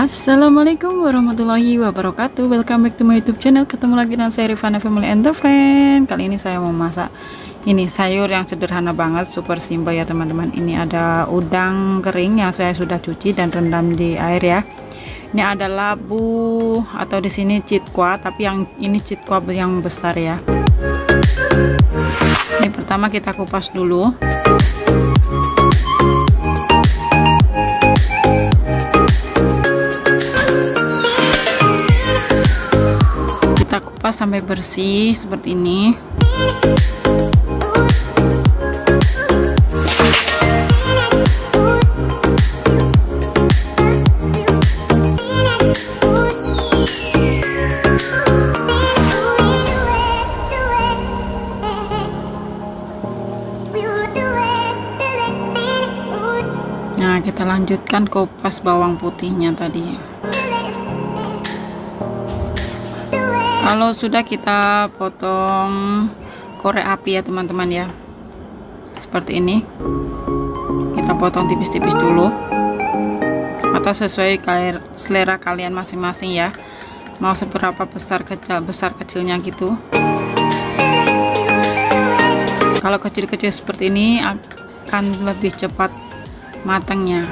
Assalamualaikum warahmatullahi wabarakatuh. Welcome back to my YouTube channel. Ketemu lagi dengan saya Rifana Family and the Friend. Kali ini saya mau masak ini sayur yang sederhana banget, super simple ya teman-teman. Ini ada udang kering yang saya sudah cuci dan rendam di air ya. Ini ada labu atau di sini citkua, tapi yang ini citkua yang besar ya. Ini pertama kita kupas dulu. Sampai bersih seperti ini. Nah, kita lanjutkan kupas bawang putihnya tadi. Kalau sudah, kita potong korek api ya teman-teman ya, seperti ini. Kita potong tipis-tipis dulu, atau sesuai selera kalian masing-masing ya, mau seberapa besar kecilnya gitu. Kalau kecil-kecil seperti ini akan lebih cepat matangnya.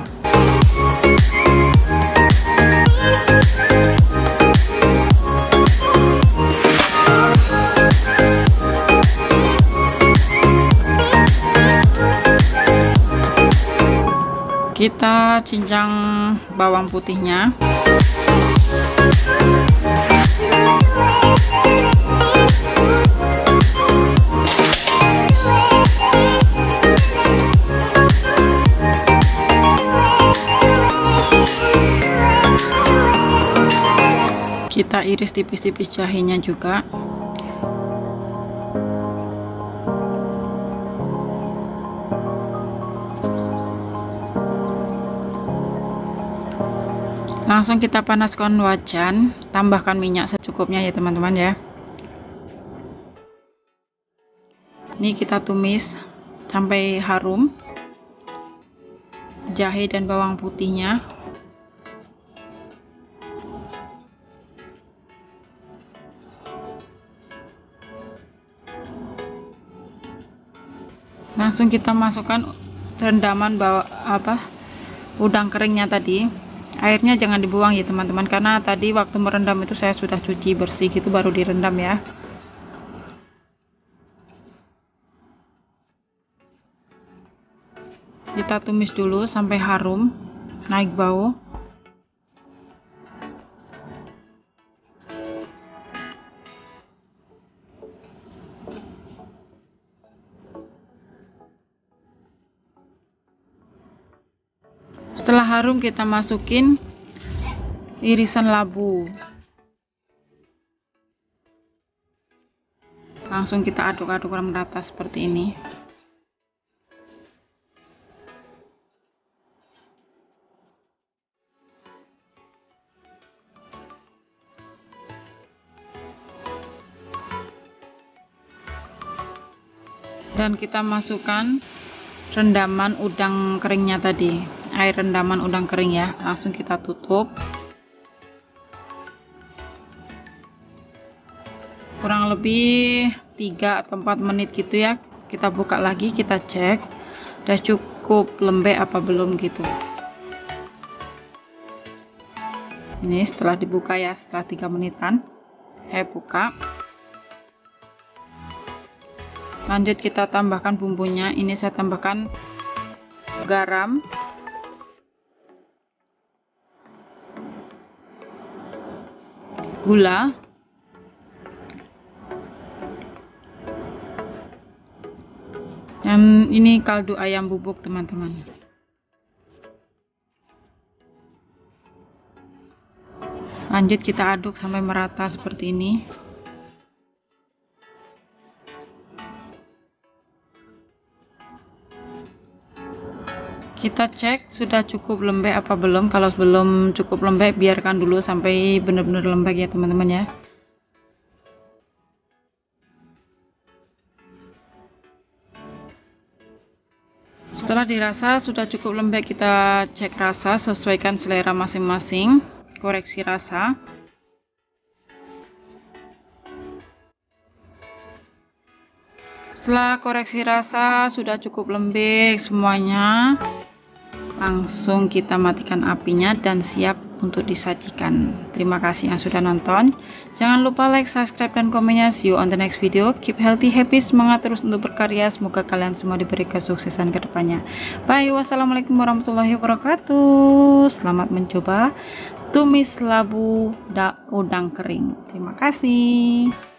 Kita cincang bawang putihnya. Kita iris tipis-tipis jahenya juga. Langsung kita panaskan wajan, tambahkan minyak secukupnya ya teman-teman ya. Ini kita tumis sampai harum jahe dan bawang putihnya. Langsung kita masukkan rendaman udang keringnya tadi. Airnya jangan dibuang ya teman-teman, karena tadi waktu merendam itu saya sudah cuci bersih gitu, baru direndam ya. Kita tumis dulu sampai harum, naik bau. Setelah harum, kita masukin irisan labu. Langsung kita aduk-aduk merata seperti ini. Dan kita masukkan rendaman udang keringnya tadi, air rendaman udang kering ya. Langsung kita tutup kurang lebih 3 atau 4 menit gitu ya. Kita buka lagi, kita cek udah cukup lembek apa belum gitu. Ini setelah dibuka ya, setelah 3 menitan saya buka. Lanjut kita tambahkan bumbunya. Ini saya tambahkan garam, gula, dan ini kaldu ayam bubuk teman-teman. Lanjut kita aduk sampai merata seperti ini. Kita cek sudah cukup lembek apa belum. Kalau belum cukup lembek, biarkan dulu sampai benar-benar lembek ya teman-teman ya. Setelah dirasa sudah cukup lembek, kita cek rasa, sesuaikan selera masing-masing. koreksi rasa. Setelah koreksi rasa sudah cukup lembek semuanya, langsung kita matikan apinya dan siap untuk disajikan. Terima kasih yang sudah nonton. Jangan lupa like, subscribe, dan komennya. See you on the next video. Keep healthy, happy, semangat terus untuk berkarya. Semoga kalian semua diberi kesuksesan ke depannya. Bye. Wassalamualaikum warahmatullahi wabarakatuh. Selamat mencoba tumis labu udang kering. Terima kasih.